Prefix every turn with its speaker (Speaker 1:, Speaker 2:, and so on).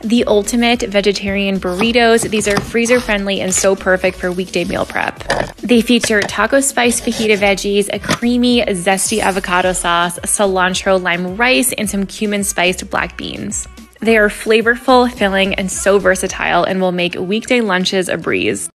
Speaker 1: The ultimate vegetarian burritos. These are freezer friendly and so perfect for weekday meal prep. They feature taco spice fajita veggies, a creamy, zesty avocado sauce, cilantro-lime rice, and some cumin spiced black beans. They are flavorful, filling, and so versatile and will make weekday lunches a breeze.